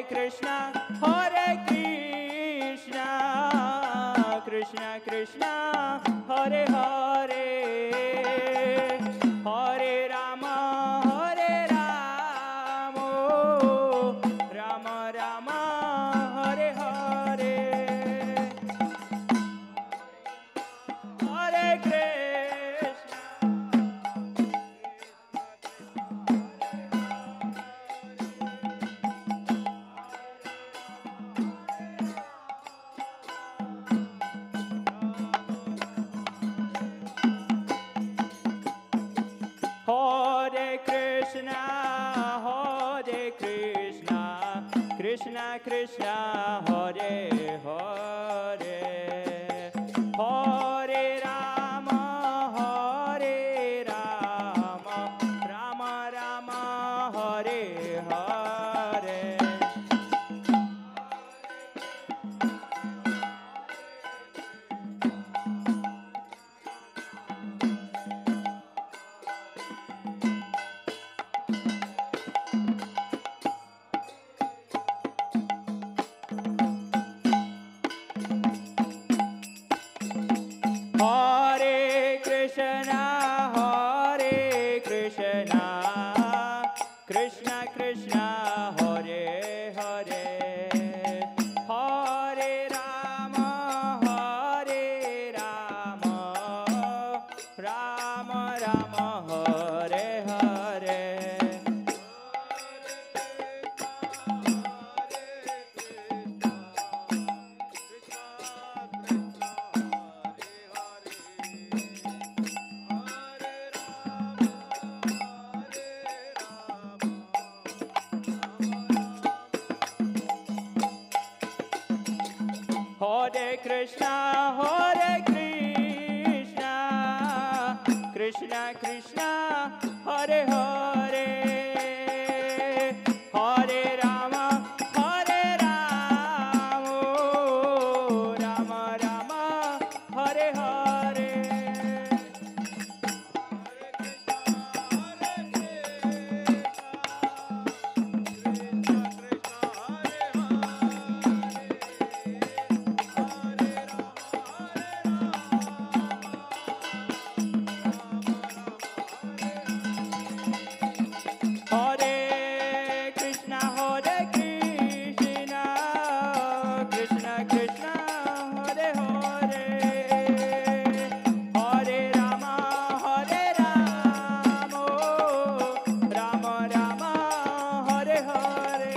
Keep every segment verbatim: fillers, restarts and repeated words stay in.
Krishna, Hare Krishna, Krishna Krishna, Hare Hare, Hare Rama, Hare Rama, Rama Rama, Hare Hare, Hare Krishna. Hare Krishna, Hare Krishna, Krishna Krishna, Hare Hare, Hare Rama, Hare Rama, Rama Rama, Hare Hare. Hare Krishna, Hare Krishna, Krishna Krishna, Hare Hare, Hare Rama, Hare Rama, Rama Rama, Hare Hare. Hare Krishna, Hare Krishna, Krishna Krishna, Hare Hare, Hare Rama, Hare Rama, Rama Rama, Hare Hare. Hare Krishna, Hare Krishna, Krishna Krishna, Hare Hare, Hare Rama, Hare Rama, Rama Rama, Hare Hare.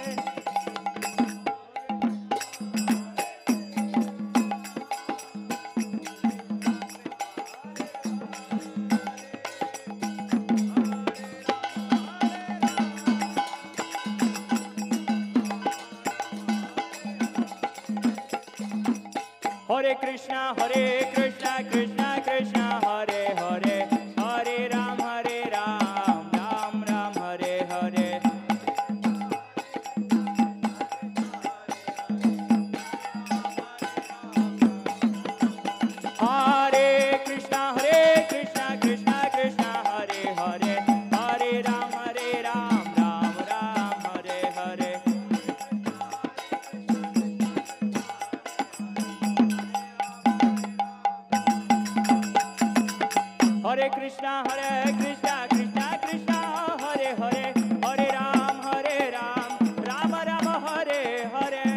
Hare Krishna, Hare Krishna, Krishna Krishna, Hare Hare, Hare Ram, Hare Ram, Ram Ram, Hare Hare. Hare Krishna, Hare Krishna, Krishna Krishna, Hare Hare, Hare Ram, Hare Ram, Ram Ram, Hare Hare. Hare Krishna, Hare Krishna, Krishna Krishna, Hare Hare, Hare Ram, Hare Ram, Rama Rama, Hare Hare.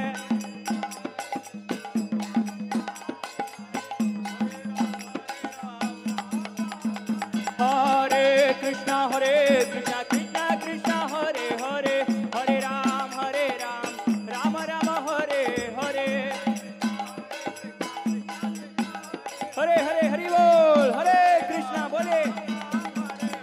Hare Krishna, Hare Krishna, Krishna Krishna, Hare Hare, Hare Ram, Hare Ram, Rama Rama, Hare Hare. Hare Hare, Hari Bol, Hare Krishna, bole.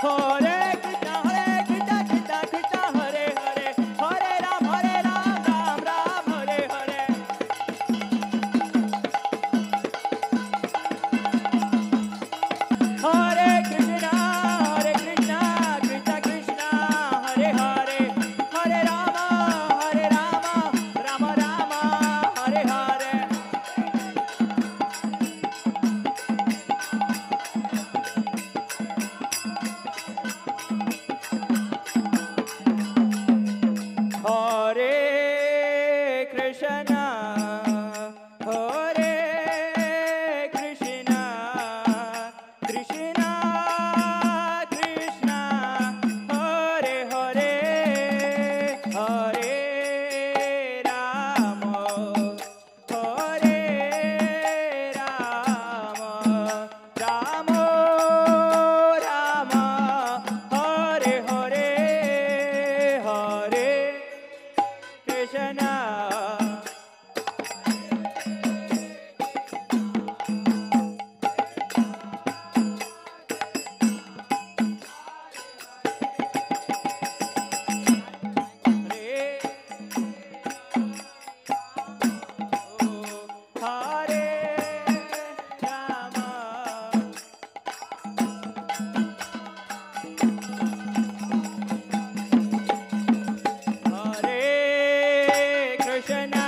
Hare Krishna, Hare Krishna, Krishna Krishna, Hare Hare, Hare Ram, Hare Ram, Ram Ram, Hare Hare. Hare Krishna, Hare Krishna, Krishna Krishna, Hare Hare, Hare Rama, Hare Rama, Rama Rama, Hare Hare. Hare Krishna, Hare Krishna, Krishna Krishna, Hare Hare, Hare Rama, Hare Rama, Rama Rama, Hare Hare, Hare Krishna. Hare Rama, Hare Krishna,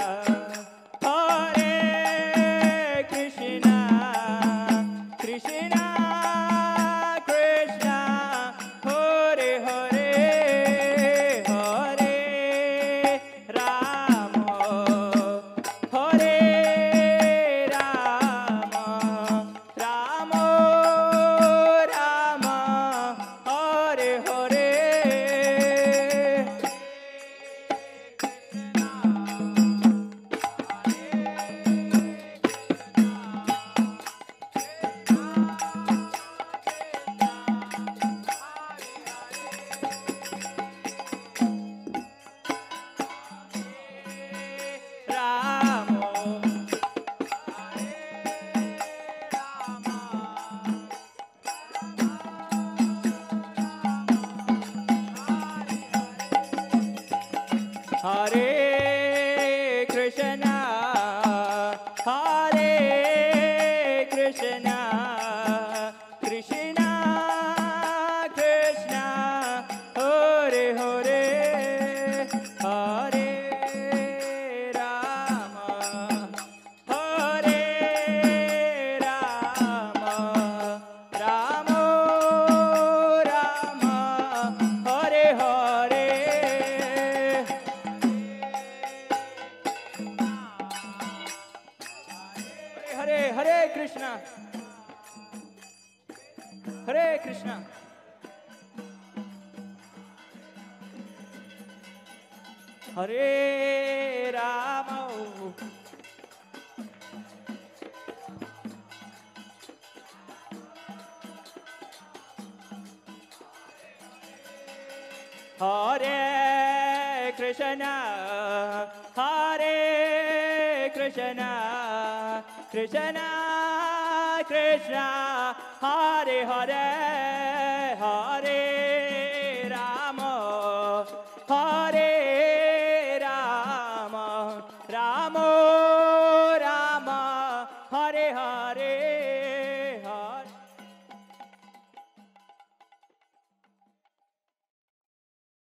Hare Krishna, Krishna Krishna, Hare Hare, Hare Rama, Hare Rama, Rama Rama, Hare Hare. Ramo, Hare Krishna, Hare Krishna, Krishna Krishna, Hare Hare, Hare Rama, Hare Rama, Rama Rama, Hare Hare. Hare Hare Krishna, Hare Krishna, Hare Rama, Hare Krishna, Hare Krishna, Krishna Krishna, Hare Hare, Hare